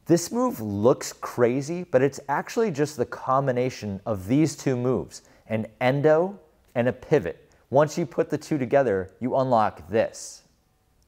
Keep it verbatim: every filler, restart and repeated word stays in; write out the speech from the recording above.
This move looks crazy, but it's actually just the combination of these two moves, an endo and a pivot. Once you put the two together, you unlock this.